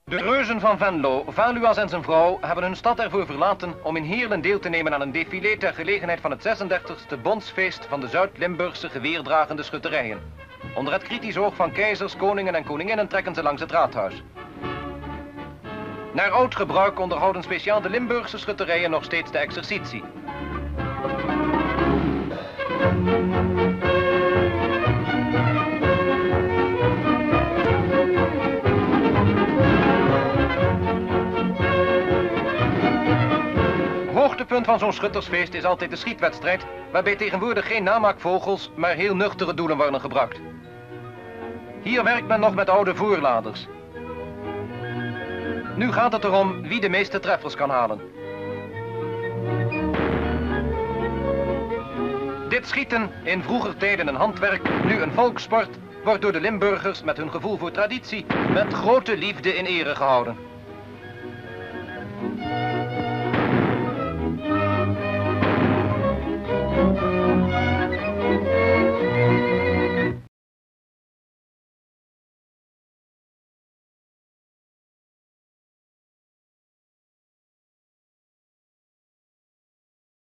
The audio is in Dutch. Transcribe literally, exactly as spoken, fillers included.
De reuzen van Venlo, Valuas en zijn vrouw hebben hun stad ervoor verlaten om in Heerlen deel te nemen aan een défilé ter gelegenheid van het zesendertigste bondsfeest van de Zuid-Limburgse geweerdragende schutterijen. Onder het kritisch oog van keizers, koningen en koninginnen trekken ze langs het raadhuis. Naar oud gebruik onderhouden speciaal de Limburgse schutterijen nog steeds de exercitie. Hoogtepunt van zo'n schuttersfeest is altijd de schietwedstrijd, waarbij tegenwoordig geen namaakvogels, maar heel nuchtere doelen worden gebruikt. Hier werkt men nog met oude voorladers. Nu gaat het erom wie de meeste treffers kan halen. Dit schieten, in vroeger tijden een handwerk, nu een volkssport, wordt door de Limburgers met hun gevoel voor traditie met grote liefde in ere gehouden.